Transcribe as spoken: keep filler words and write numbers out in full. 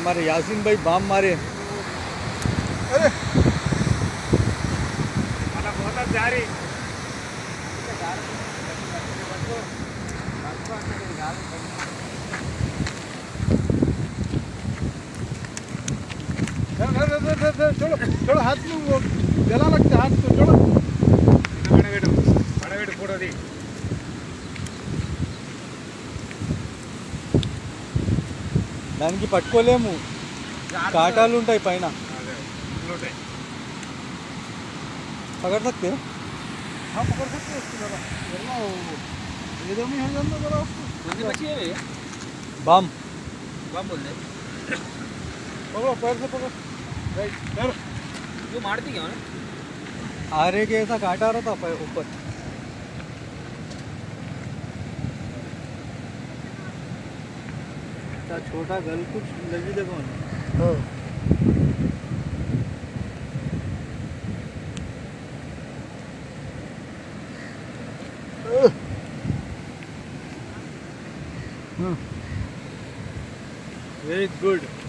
हमारे यासीन भाई बाम मारे। अरे मला बहुत जा रही चलो चलो हाथ में वो जला लगता हाथ तो चलो बड़वेटू बड़वेटू फोटो दी దానికి పట్టుకోలేము, కాటాలు ఉంటాయి పైన. पकड़ सकते हैं? हाँ पकड़ सकते हैं उसको जरा वरना ये में है जानना जरा उसको कौन सी मछली है ये? बाम बाम बोल दे। पकड़ो पैर से पकड़ो राइट पैर जो मारती क्या है? आरे के ऐसा काटा रहा था पैर ऊपर. छोटा गल कुछ लगी देखो ना. हाँ वेरी गुड.